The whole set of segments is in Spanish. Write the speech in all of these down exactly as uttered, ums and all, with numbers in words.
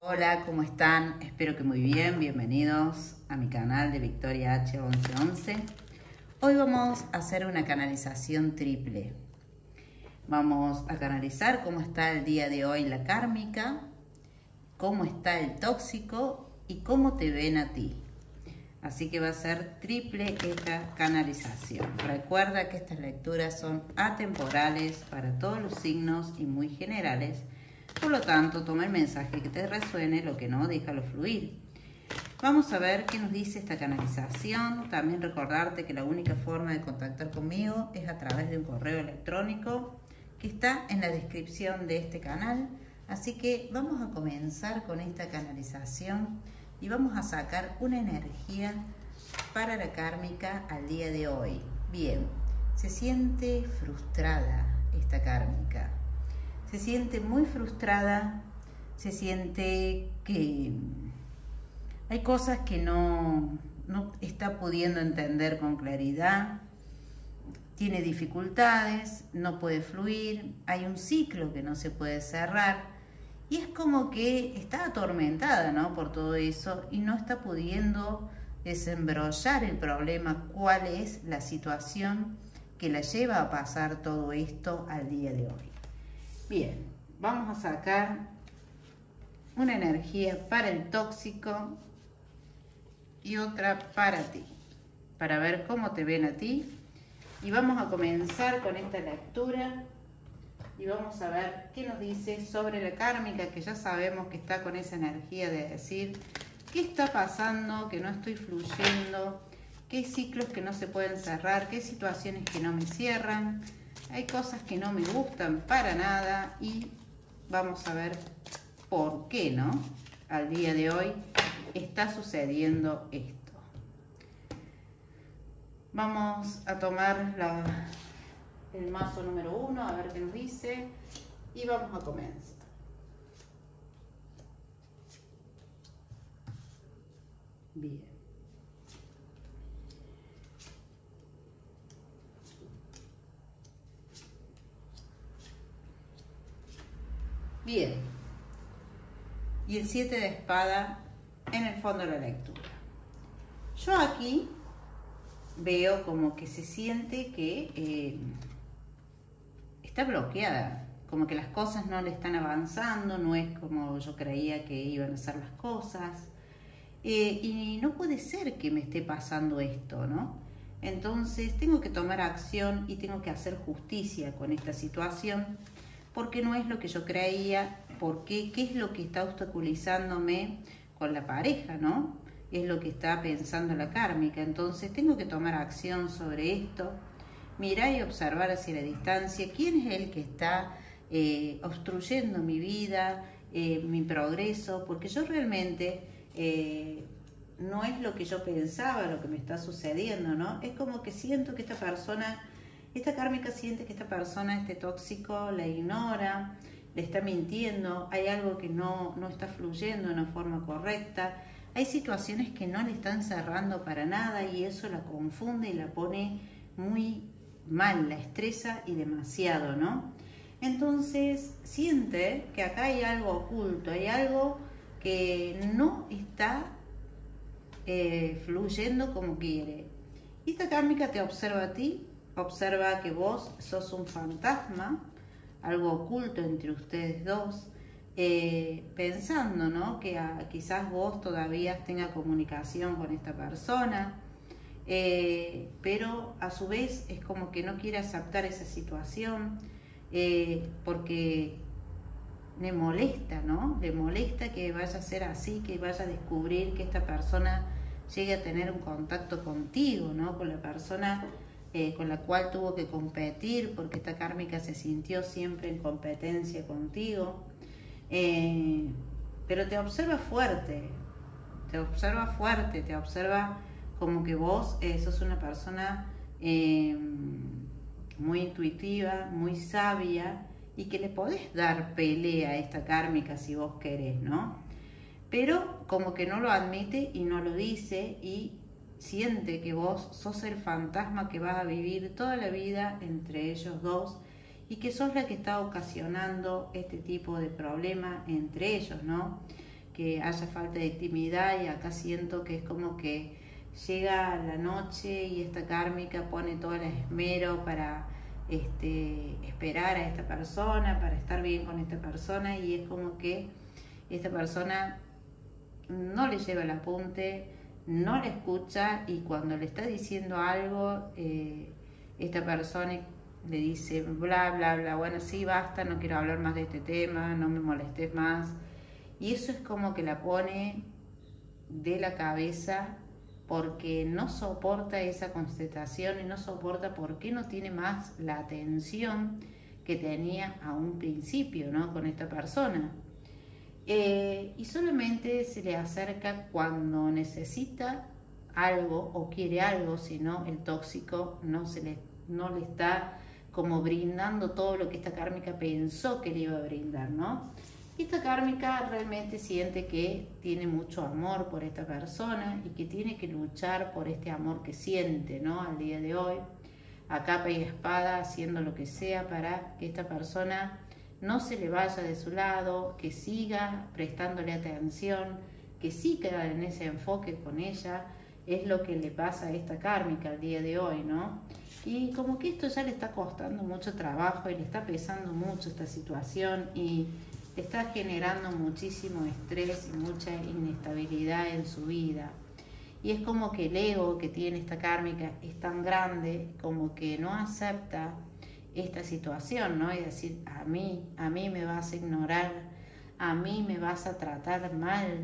Hola, ¿cómo están? Espero que muy bien. Bienvenidos a mi canal de Victoria H once once. Hoy vamos a hacer una canalización triple. Vamos a canalizar cómo está el día de hoy la kármica, cómo está el tóxico y cómo te ven a ti. Así que va a ser triple esta canalización. Recuerda que estas lecturas son atemporales para todos los signos y muy generales. Por lo tanto, toma el mensaje que te resuene, lo que no, déjalo fluir. Vamos a ver qué nos dice esta canalización. También recordarte que la única forma de contactar conmigo es a través de un correo electrónico que está en la descripción de este canal. Así que vamos a comenzar con esta canalización y vamos a sacar una energía para la kármica al día de hoy. Bien, se siente frustrada esta kármica. Se siente muy frustrada, se siente que hay cosas que no, no está pudiendo entender con claridad, tiene dificultades, no puede fluir, hay un ciclo que no se puede cerrar y es como que está atormentada, ¿no?, por todo eso y no está pudiendo desembrollar el problema, cuál es la situación que la lleva a pasar todo esto al día de hoy. Bien, vamos a sacar una energía para el tóxico y otra para ti, para ver cómo te ven a ti. Y vamos a comenzar con esta lectura y vamos a ver qué nos dice sobre la kármica, que ya sabemos que está con esa energía de decir qué está pasando, que no estoy fluyendo, qué ciclos que no se pueden cerrar, qué situaciones que no me cierran. Hay cosas que no me gustan para nada y vamos a ver por qué, ¿no?, al día de hoy está sucediendo esto. Vamos a tomar la, el mazo número uno, a ver qué nos dice y vamos a comenzar. Bien. Bien, y el siete de espada en el fondo de la lectura. Yo aquí veo como que se siente que eh, está bloqueada, como que las cosas no le están avanzando, no es como yo creía que iban a ser las cosas. Eh, y no puede ser que me esté pasando esto, ¿no? Entonces tengo que tomar acción y tengo que hacer justicia con esta situación, porque no es lo que yo creía, porque qué es lo que está obstaculizándome con la pareja, ¿no? Es lo que está pensando la kármica. Entonces tengo que tomar acción sobre esto, mirar y observar hacia la distancia quién es el que está eh, obstruyendo mi vida, eh, mi progreso, porque yo realmente eh, no es lo que yo pensaba, lo que me está sucediendo, ¿no? Es como que siento que esta persona... Esta kármica siente que esta persona, este tóxico, la ignora, le está mintiendo, hay algo que no, no está fluyendo de una forma correcta, hay situaciones que no le están cerrando para nada y eso la confunde y la pone muy mal, la estresa y demasiado, ¿no? Entonces siente que acá hay algo oculto, hay algo que no está eh, fluyendo como quiere. Y esta kármica te observa a ti. Observa que vos sos un fantasma, algo oculto entre ustedes dos, eh, pensando, ¿no?, que a, quizás vos todavía tengas comunicación con esta persona, eh, pero a su vez es como que no quiere aceptar esa situación, eh, porque le molesta, ¿no? Le molesta que vaya a ser así, que vaya a descubrir que esta persona llegue a tener un contacto contigo, ¿no?, con la persona Eh, con la cual tuvo que competir, porque esta kármica se sintió siempre en competencia contigo, eh, pero te observa fuerte, te observa fuerte, te observa como que vos eh, sos una persona eh, muy intuitiva, muy sabia y que le podés dar pelea a esta kármica si vos querés, ¿no? Pero como que no lo admite y no lo dice y siente que vos sos el fantasma que vas a vivir toda la vida entre ellos dos y que sos la que está ocasionando este tipo de problema entre ellos, ¿no? que haya falta de intimidad, y acá siento que es como que llega la noche y esta kármica pone todo el esmero para este, esperar a esta persona, para estar bien con esta persona, y es como que esta persona no le lleva el apunte, no le escucha, y cuando le está diciendo algo, eh, esta persona le dice bla bla bla, bueno, sí, basta, no quiero hablar más de este tema, no me molestes más. Y eso es como que la pone de la cabeza, porque no soporta esa constatación y no soporta por qué no tiene más la atención que tenía a un principio, ¿no?, con esta persona. Eh, y solamente se le acerca cuando necesita algo o quiere algo, si no el tóxico no, se le, no le está como brindando todo lo que esta kármica pensó que le iba a brindar, ¿no? Y esta kármica realmente siente que tiene mucho amor por esta persona y que tiene que luchar por este amor que siente, ¿no?, al día de hoy, a capa y espada, haciendo lo que sea para que esta persona no se le vaya de su lado, que siga prestándole atención, que siga en ese enfoque con ella. Es lo que le pasa a esta kármica al día de hoy, ¿no? Y como que esto ya le está costando mucho trabajo y le está pesando mucho esta situación, y está generando muchísimo estrés y mucha inestabilidad en su vida. Y es como que el ego que tiene esta kármica es tan grande, como que no acepta esta situación, ¿no? Y decir, a mí, a mí me vas a ignorar, a mí me vas a tratar mal.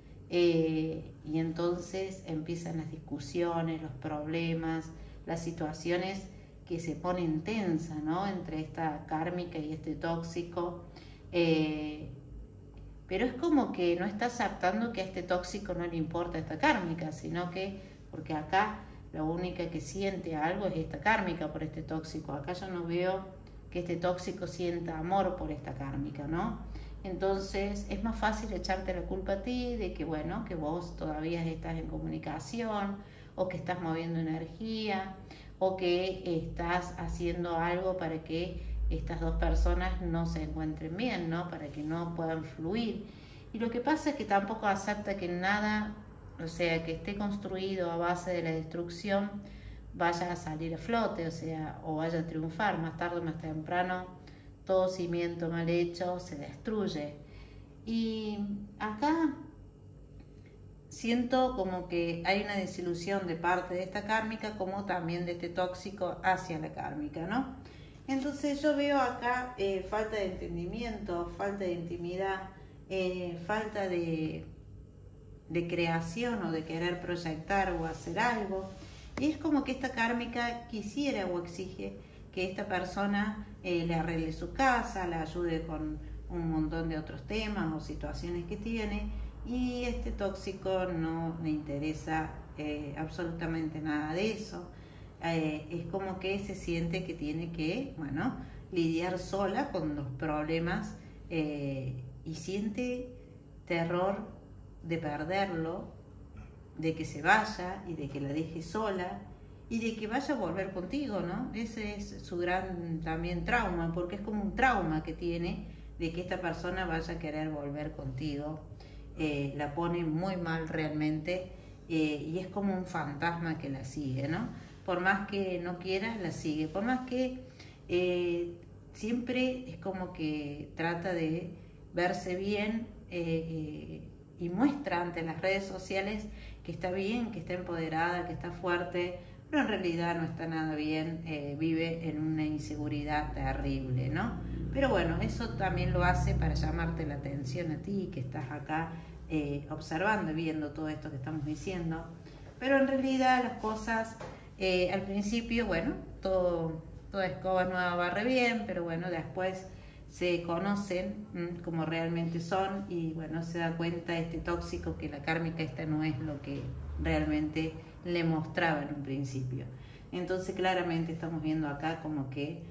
Eh, y entonces empiezan las discusiones, los problemas, las situaciones que se ponen tensas, ¿no?, entre esta kármica y este tóxico. Eh, pero es como que no está aceptando que a este tóxico no le importa esta kármica, sino que, porque acá la única que siente algo es esta kármica por este tóxico. Acá yo no veo que este tóxico sienta amor por esta kármica, ¿no? Entonces es más fácil echarte la culpa a ti de que, bueno, que vos todavía estás en comunicación, o que estás moviendo energía, o que estás haciendo algo para que estas dos personas no se encuentren bien, ¿no?, para que no puedan fluir. Y lo que pasa es que tampoco acepta que nada, o sea, que esté construido a base de la destrucción, vaya a salir a flote, o sea, o vaya a triunfar. Más tarde o más temprano, todo cimiento mal hecho se destruye. Y acá siento como que hay una desilusión de parte de esta kármica, como también de este tóxico hacia la kármica, ¿no? Entonces yo veo acá eh, falta de entendimiento, falta de intimidad, eh, falta de, de creación o de querer proyectar o hacer algo. Y es como que esta kármica quisiera o exige que esta persona eh, le arregle su casa, la ayude con un montón de otros temas o situaciones que tiene, y este tóxico no le interesa eh, absolutamente nada de eso. Eh, es como que se siente que tiene que, bueno, lidiar sola con los problemas, eh, y siente terror de perderlo, de que se vaya y de que la deje sola y de que vaya a volver contigo, ¿no? Ese es su gran también trauma, porque es como un trauma que tiene de que esta persona vaya a querer volver contigo. Eh, la pone muy mal realmente, eh, y es como un fantasma que la sigue, ¿no? Por más que no quiera, la sigue. Por más que eh, siempre es como que trata de verse bien, eh, eh, y muestra ante las redes sociales que está bien, que está empoderada, que está fuerte, pero en realidad no está nada bien, eh, vive en una inseguridad terrible, ¿no? Pero bueno, eso también lo hace para llamarte la atención a ti, que estás acá eh, observando y viendo todo esto que estamos diciendo. Pero en realidad las cosas, eh, al principio, bueno, todo, toda escoba nueva barre bien, pero bueno, después se conocen mmm, como realmente son, y bueno, se da cuenta este tóxico que la kármica esta no es lo que realmente le mostraba en un principio. Entonces claramente estamos viendo acá como que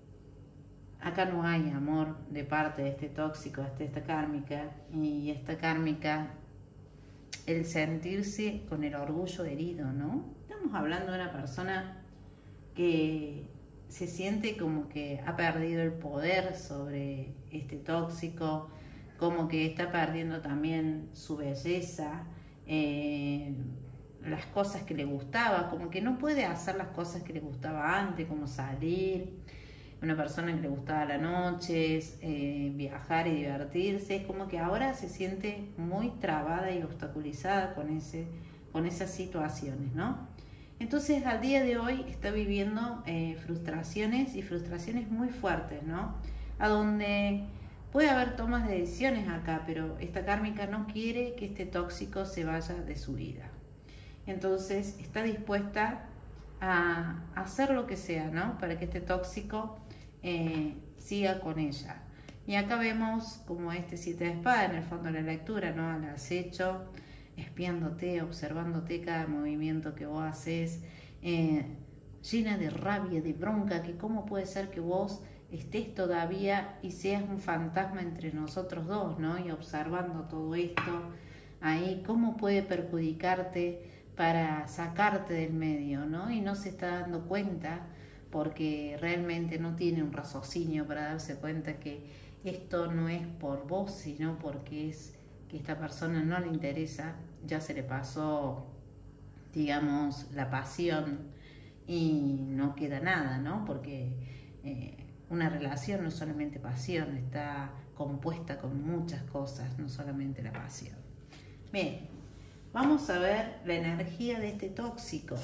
acá no hay amor de parte de este tóxico, de esta kármica, y esta kármica, el sentirse con el orgullo herido, ¿no? Estamos hablando de una persona que se siente como que ha perdido el poder sobre este tóxico, como que está perdiendo también su belleza, eh, las cosas que le gustaba, como que no puede hacer las cosas que le gustaba antes, como salir, una persona que le gustaba la noche, eh, viajar y divertirse, es como que ahora se siente muy trabada y obstaculizada con, ese, con esas situaciones, ¿no? Entonces al día de hoy está viviendo eh, frustraciones y frustraciones muy fuertes, ¿no? A donde puede haber tomas de decisiones acá, pero esta kármica no quiere que este tóxico se vaya de su vida. Entonces está dispuesta a hacer lo que sea, ¿no? Para que este tóxico eh, siga con ella. Y acá vemos como este siete de espada en el fondo de la lectura, ¿no? Al acecho, espiándote, observándote cada movimiento que vos haces, eh, llena de rabia, de bronca, que cómo puede ser que vos estés todavía y seas un fantasma entre nosotros dos, ¿no? Y observando todo esto ahí, cómo puede perjudicarte para sacarte del medio, ¿no? Y no se está dando cuenta porque realmente no tiene un raciocinio para darse cuenta que esto no es por vos, sino porque es que esta persona no le interesa, ya se le pasó, digamos, la pasión y no queda nada, ¿no? Porque eh, una relación no es solamente pasión, está compuesta con muchas cosas, no solamente la pasión. Bien, vamos a ver la energía de este tóxico.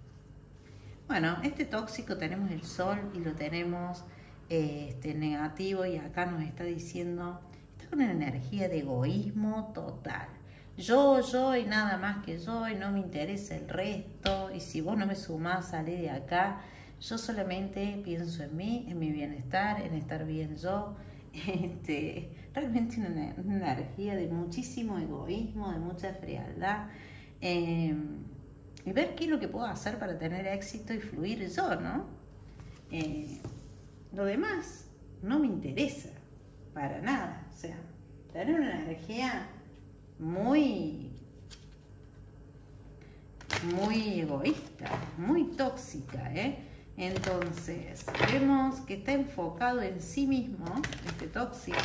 Bueno, este tóxico tenemos el sol y lo tenemos eh, este, negativo, y acá nos está diciendo, está con una energía de egoísmo total. Yo, yo y nada más que yo, y no me interesa el resto, y si vos no me sumás, salí de acá. Yo solamente pienso en mí, en mi bienestar, en estar bien yo. Este, realmente una, una energía de muchísimo egoísmo, de mucha frialdad. Eh, y ver qué es lo que puedo hacer para tener éxito y fluir yo, ¿no? Eh, lo demás no me interesa para nada. O sea, tener una energía muy, muy egoísta, muy tóxica, ¿eh? Entonces, vemos que está enfocado en sí mismo, este tóxico,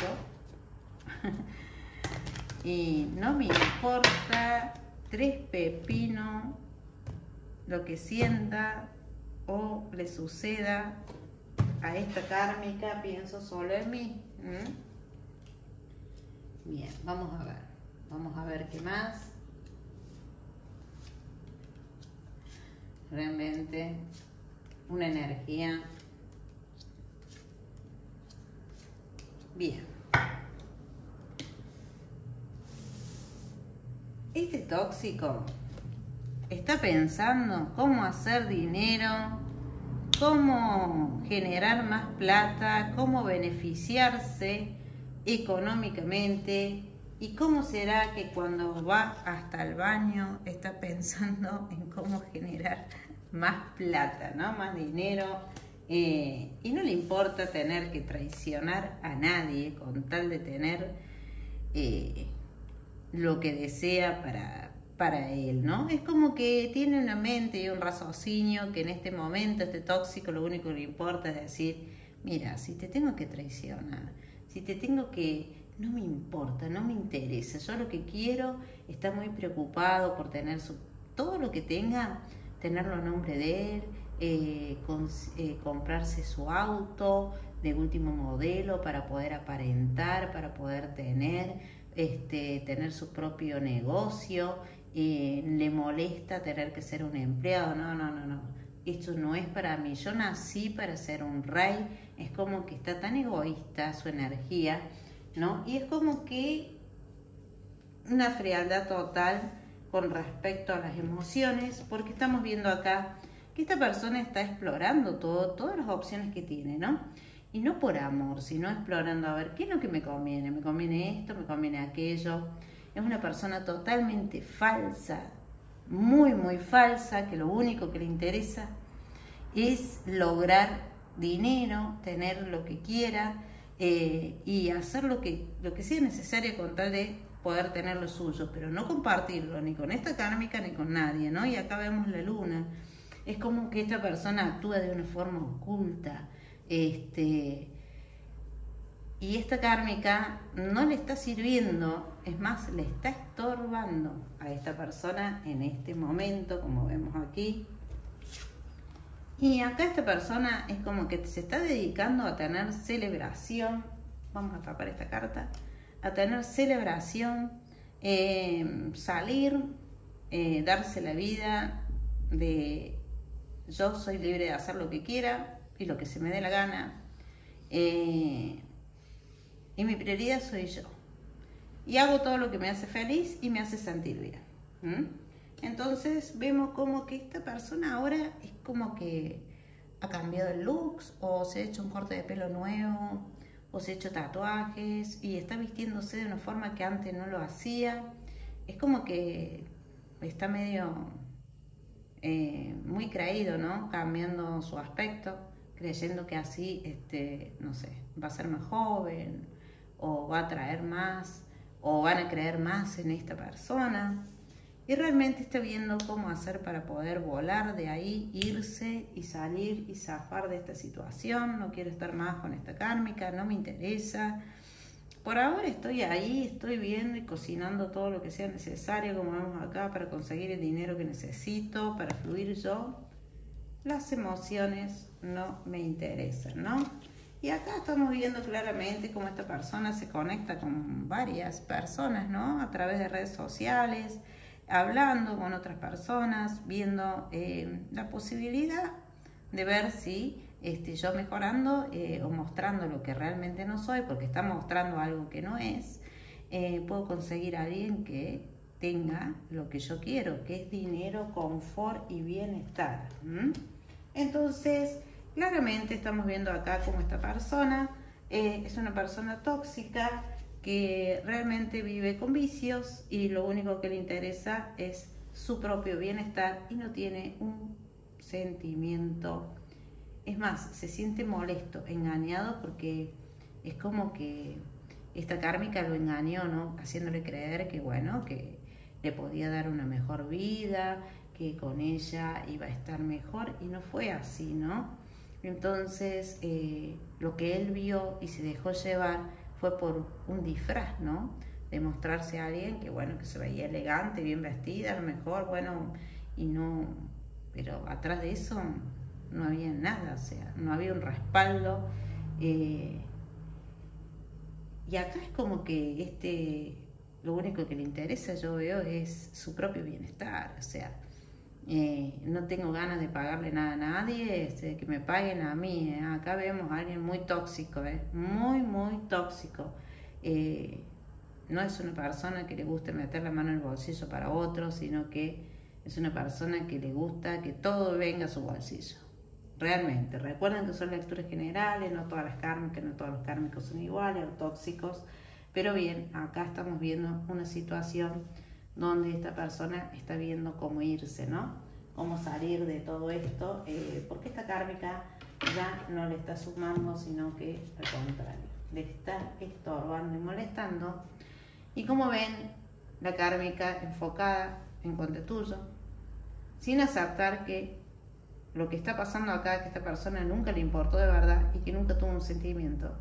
y no me importa tres pepinos lo que sienta o le suceda a esta kármica, pienso solo en mí. ¿Mm? Bien, vamos a ver, vamos a ver qué más. Realmente una energía. Bien. Este tóxico está pensando cómo hacer dinero, cómo generar más plata, cómo beneficiarse económicamente, y cómo será que cuando va hasta el baño está pensando en cómo generar más plata, ¿no? Más dinero, eh, y no le importa tener que traicionar a nadie con tal de tener eh, lo que desea para, para él, ¿no? Es como que tiene una mente y un raciocinio que en este momento, este tóxico, lo único que le importa es decir, mira, si te tengo que traicionar, si te tengo que... no me importa, no me interesa, yo lo que quiero, está muy preocupado por tener su, todo lo que tenga, tenerlo a nombre de él, eh, con, eh, comprarse su auto de último modelo para poder aparentar, para poder tener, este, tener su propio negocio, eh, le molesta tener que ser un empleado, no, no, no, no, esto no es para mí, yo nací para ser un rey, es como que está tan egoísta su energía, ¿no? Y es como que una frialdad total con respecto a las emociones, porque estamos viendo acá que esta persona está explorando todo, todas las opciones que tiene, ¿no? Y no por amor, sino explorando a ver qué es lo que me conviene, me conviene esto, me conviene aquello. Es una persona totalmente falsa, muy, muy falsa, que lo único que le interesa es lograr dinero, tener lo que quiera, Eh, y hacer lo que, lo que sea necesario con tal de poder tener lo suyo, pero no compartirlo ni con esta kármica ni con nadie, ¿no? Y acá vemos la luna. Es como que esta persona actúa de una forma oculta, este, Y esta kármica no le está sirviendo, es más, le está estorbando a esta persona en este momento, como vemos aquí. Y acá esta persona es como que se está dedicando a tener celebración. Vamos a tapar esta carta. A tener celebración, eh, salir, eh, darse la vida de yo soy libre de hacer lo que quiera y lo que se me dé la gana. Eh, y mi prioridad soy yo. Y hago todo lo que me hace feliz y me hace sentir bien. ¿Mm? Entonces vemos como que esta persona ahora es como que ha cambiado el looks, o se ha hecho un corte de pelo nuevo, o se ha hecho tatuajes y está vistiéndose de una forma que antes no lo hacía. Es como que está medio eh, muy creído, ¿no? Cambiando su aspecto, creyendo que así, este, no sé, va a ser más joven, o va a atraer más, o van a creer más en esta persona. Y realmente está viendo cómo hacer para poder volar de ahí, irse y salir y zafar de esta situación. No quiero estar más con esta kármica, no me interesa. Por ahora estoy ahí, estoy viendo y cocinando todo lo que sea necesario, como vemos acá, para conseguir el dinero que necesito, para fluir yo. Las emociones no me interesan, ¿no? Y acá estamos viendo claramente cómo esta persona se conecta con varias personas, ¿no? A través de redes sociales, hablando con otras personas, viendo eh, la posibilidad de ver si este, yo mejorando eh, o mostrando lo que realmente no soy, porque está mostrando algo que no es, eh, puedo conseguir a alguien que tenga lo que yo quiero, que es dinero, confort y bienestar. ¿Mm? Entonces, claramente estamos viendo acá cómo esta persona eh, es una persona tóxica, que realmente vive con vicios y lo único que le interesa es su propio bienestar y no tiene un sentimiento. Es más, se siente molesto, engañado, porque es como que esta kármica lo engañó, ¿no? Haciéndole creer que, bueno, que le podía dar una mejor vida, que con ella iba a estar mejor, y no fue así, ¿no? Entonces, eh, lo que él vio y se dejó llevar fue por un disfraz, ¿no? De mostrarse a alguien que, bueno, que se veía elegante, bien vestida, a lo mejor, bueno, y no, pero atrás de eso no había nada, o sea, no había un respaldo. Eh, y acá es como que este, lo único que le interesa, yo veo, es su propio bienestar, o sea, Eh, no tengo ganas de pagarle nada a nadie, este, que me paguen a mí. ¿eh? Acá vemos a alguien muy tóxico, ¿eh? muy, muy tóxico. Eh, no es una persona que le guste meter la mano en el bolsillo para otro, sino que es una persona que le gusta que todo venga a su bolsillo. Realmente, recuerden que son lecturas generales, no todas las kármicas, no todos los kármicos son iguales o tóxicos, pero bien, acá estamos viendo una situación donde esta persona está viendo cómo irse, ¿no? Cómo salir de todo esto, eh, porque esta kármica ya no le está sumando, sino que al contrario, le está estorbando y molestando. Y como ven, la kármica enfocada en contra tuyo, sin aceptar que lo que está pasando acá, que esta persona nunca le importó de verdad y que nunca tuvo un sentimiento.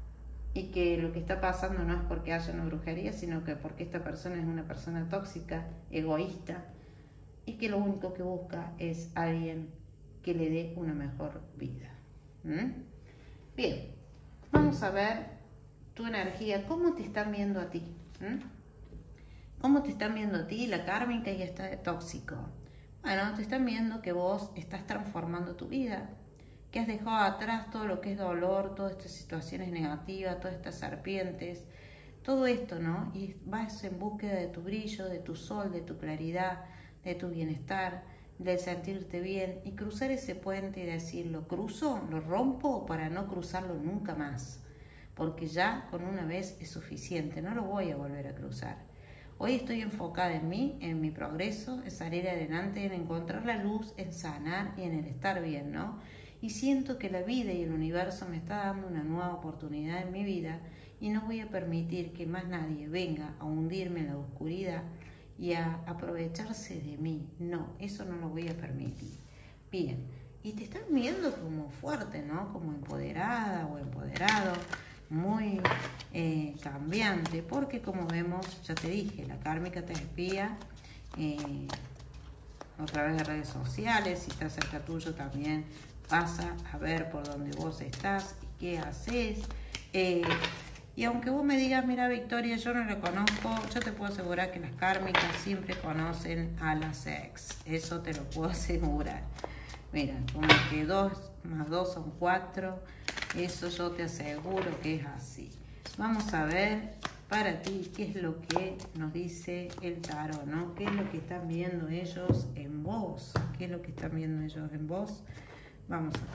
Y que lo que está pasando no es porque haya una brujería, sino que porque esta persona es una persona tóxica, egoísta, y que lo único que busca es alguien que le dé una mejor vida. ¿Mm? Bien, vamos a ver tu energía, cómo te están viendo a ti. ¿Mm? ¿Cómo te están viendo a ti la kármica y esta de tóxico? Bueno, te están viendo que vos estás transformando tu vida, que has dejado atrás todo lo que es dolor, todas estas situaciones negativas, todas estas serpientes, todo esto, ¿no? Y vas en búsqueda de tu brillo, de tu sol, de tu claridad, de tu bienestar, de sentirte bien y cruzar ese puente y decir, ¿lo cruzo? ¿Lo rompo? Para no cruzarlo nunca más, porque ya con una vez es suficiente, no lo voy a volver a cruzar. Hoy estoy enfocada en mí, en mi progreso, en salir adelante, en encontrar la luz, en sanar y en el estar bien, ¿no? Y siento que la vida y el universo me está dando una nueva oportunidad en mi vida y no voy a permitir que más nadie venga a hundirme en la oscuridad y a aprovecharse de mí. No, eso no lo voy a permitir. Bien, y te están viendo como fuerte, ¿no? Como empoderada o empoderado. muy eh, cambiante, porque como vemos, ya te dije, la kármica te espía eh, a través de redes sociales. Si está cerca tuyo también pasa a ver por dónde vos estás y qué haces. Eh, y aunque vos me digas, mira Victoria, yo no lo conozco, yo te puedo asegurar que las kármicas siempre conocen a las ex. Eso te lo puedo asegurar. Mira, como que dos más dos son cuatro. Eso yo te aseguro que es así. Vamos a ver para ti qué es lo que nos dice el tarot, ¿no? ¿Qué es lo que están viendo ellos en vos? ¿Qué es lo que están viendo ellos en vos? Vamos a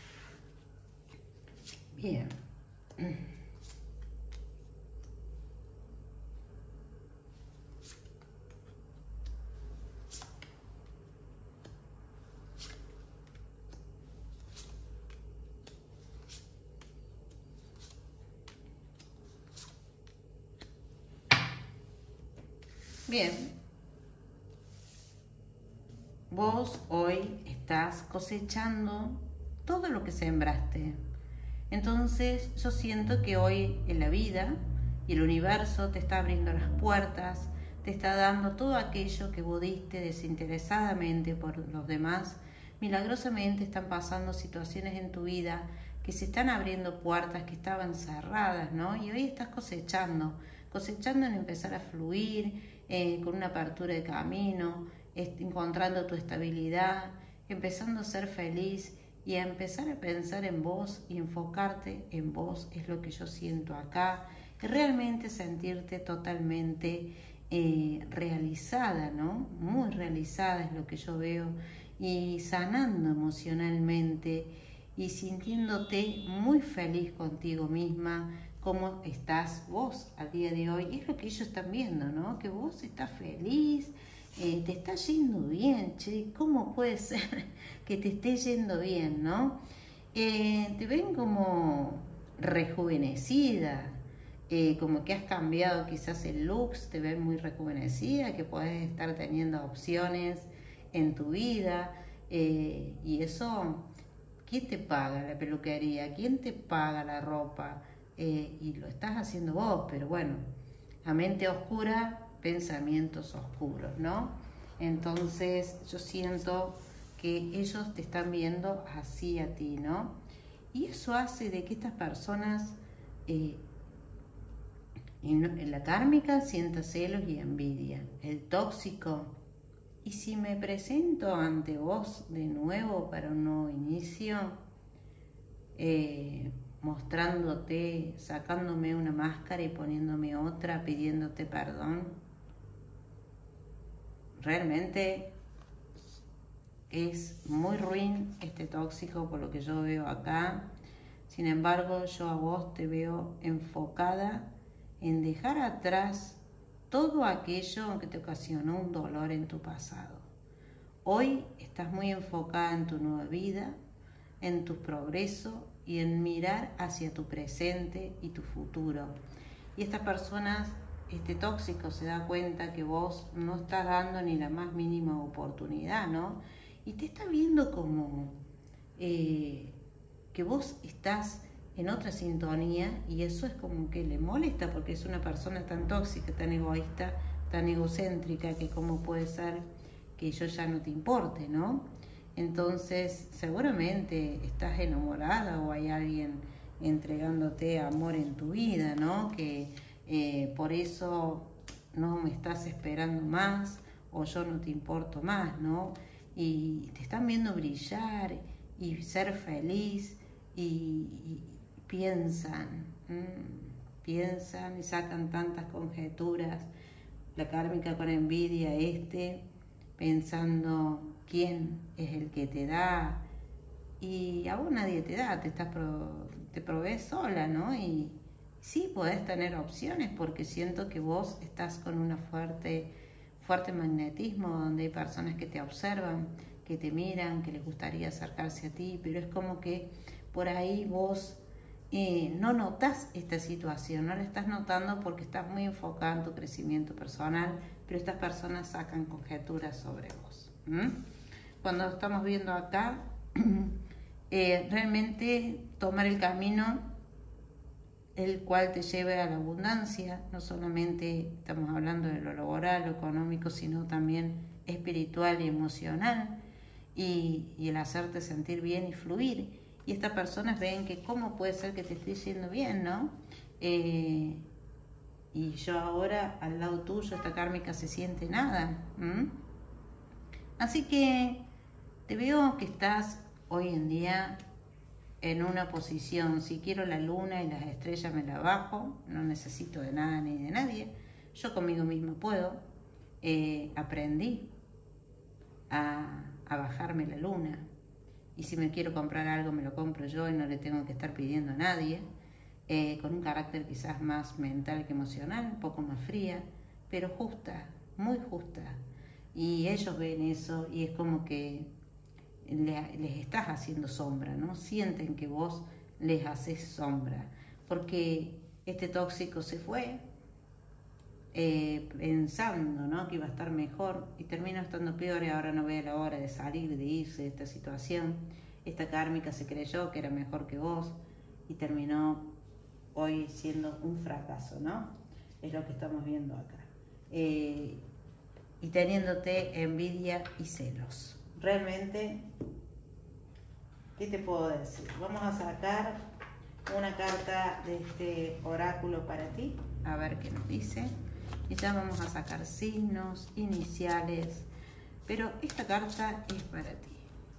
ver. Bien. Bien, vos hoy estás cosechando todo lo que sembraste. Entonces yo siento que hoy en la vida y el universo te está abriendo las puertas, te está dando todo aquello que vos diste desinteresadamente por los demás. Milagrosamente están pasando situaciones en tu vida que se están abriendo puertas que estaban cerradas, ¿no? Y hoy estás cosechando, cosechando en empezar a fluir, Eh, con una apertura de camino, encontrando tu estabilidad, empezando a ser feliz y a empezar a pensar en vos y enfocarte en vos, es lo que yo siento acá, y realmente sentirte totalmente eh, realizada, ¿no? Muy realizada es lo que yo veo, y sanando emocionalmente y sintiéndote muy feliz contigo misma. Cómo estás vos al día de hoy, y es lo que ellos están viendo, ¿no? Que vos estás feliz, eh, te está yendo bien, che, ¿cómo puede ser que te esté yendo bien, no? Eh, te ven como rejuvenecida, eh, como que has cambiado quizás el looks, te ven muy rejuvenecida, que podés estar teniendo opciones en tu vida, eh, y eso, ¿quién te paga la peluquería? ¿Quién te paga la ropa? Eh, y lo estás haciendo vos, pero bueno, a mente oscura, pensamientos oscuros, ¿no? Entonces yo siento que ellos te están viendo así a ti, ¿no? Y eso hace de que estas personas eh, en la kármica sienta celos y envidia. El tóxico, y si me presento ante vos de nuevo para un nuevo inicio, eh, mostrándote, sacándome una máscara y poniéndome otra, pidiéndote perdón. Realmente es muy ruin este tóxico por lo que yo veo acá. Sin embargo, yo a vos te veo enfocada en dejar atrás todo aquello que te ocasionó un dolor en tu pasado. Hoy estás muy enfocada en tu nueva vida, en tu progreso y en mirar hacia tu presente y tu futuro. Y estas personas, este tóxico se da cuenta que vos no estás dando ni la más mínima oportunidad, ¿no? Y te está viendo como eh, que vos estás en otra sintonía, y eso es como que le molesta, porque es una persona tan tóxica, tan egoísta, tan egocéntrica, que cómo puede ser que yo ya no te importe, ¿no? Entonces, seguramente estás enamorada o hay alguien entregándote amor en tu vida, ¿no? Que eh, por eso no me estás esperando más o yo no te importo más, ¿no? Y te están viendo brillar y ser feliz y, y piensan, mmm, piensan y sacan tantas conjeturas. La kármica con envidia, este, pensando quién es el que te da, y a vos nadie te da, te, estás pro, te provees sola, ¿no? Y sí podés tener opciones, porque siento que vos estás con una fuerte, fuerte magnetismo, donde hay personas que te observan, que te miran, que les gustaría acercarse a ti, pero es como que por ahí vos eh, no notás esta situación, no la estás notando porque estás muy enfocada en tu crecimiento personal, pero estas personas sacan conjeturas sobre vos. ¿Mm? Cuando estamos viendo acá, eh, realmente tomar el camino el cual te lleve a la abundancia. No solamente estamos hablando de lo laboral, lo económico, sino también espiritual y emocional, y, y el hacerte sentir bien y fluir. Y estas personas ven que cómo puede ser que te esté yendo bien, ¿no? Eh, y yo ahora al lado tuyo, esta kármica se siente nada. ¿m? Así que te veo que estás hoy en día en una posición, si quiero la luna y las estrellas me la bajo, no necesito de nada ni de nadie, yo conmigo misma puedo. Eh, aprendí a, a bajarme la luna, y si me quiero comprar algo me lo compro yo y no le tengo que estar pidiendo a nadie, eh, con un carácter quizás más mental que emocional, un poco más fría, pero justa, muy justa, y ellos ven eso y es como que les estás haciendo sombra, ¿no? Sienten que vos les haces sombra, porque este tóxico se fue eh, pensando, ¿no?, que iba a estar mejor y terminó estando peor, y ahora no ve la hora de salir, de irse de esta situación. Esta kármica se creyó que era mejor que vos y terminó hoy siendo un fracaso, ¿no? Es lo que estamos viendo acá. Eh, y teniéndote envidia y celos. Realmente, ¿qué te puedo decir? Vamos a sacar una carta de este oráculo para ti, a ver qué nos dice. Y ya vamos a sacar signos iniciales, pero esta carta es para ti.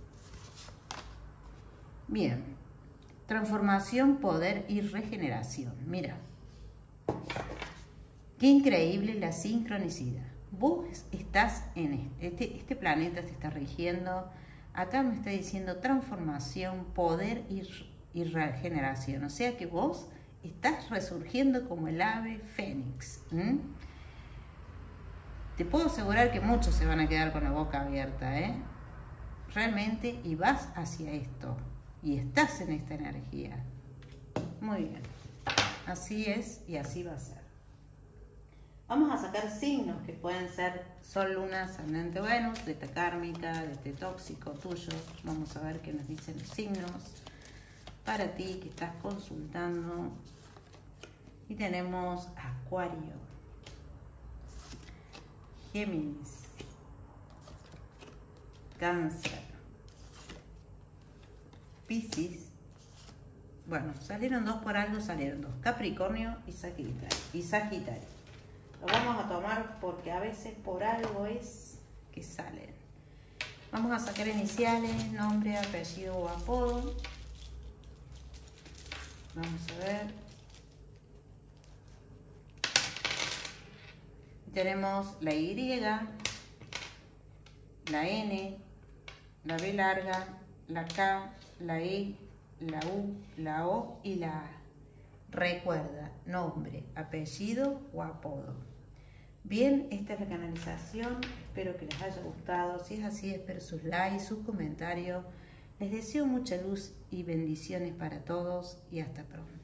Bien, transformación, poder y regeneración. Mira, qué increíble la sincronicidad. Vos estás en este, este planeta te está rigiendo. Acá me está diciendo transformación, poder y, y regeneración. O sea que vos estás resurgiendo como el ave fénix. ¿Mm? Te puedo asegurar que muchos se van a quedar con la boca abierta, ¿eh? Realmente, y vas hacia esto. Y estás en esta energía. Muy bien. Así es y así va a ser. Vamos a sacar signos que pueden ser Sol, Luna, Ascendente, Venus, de esta kármica, de este tóxico tuyo. Vamos a ver qué nos dicen los signos para ti que estás consultando. Y tenemos Acuario, Géminis, Cáncer, Piscis. Bueno, salieron dos por algo, salieron dos. Capricornio y Sagitario. Y Sagitario. Lo vamos a tomar porque a veces por algo es que salen. Vamos a sacar iniciales, nombre, apellido o apodo. Vamos a ver. Tenemos la Y, la N, la B larga, la K, la E, la U, la O y la A. Recuerda, nombre, apellido o apodo. Bien, esta es la canalización. Espero que les haya gustado. Si es así, espero sus likes, sus comentarios. Les deseo mucha luz y bendiciones para todos y hasta pronto.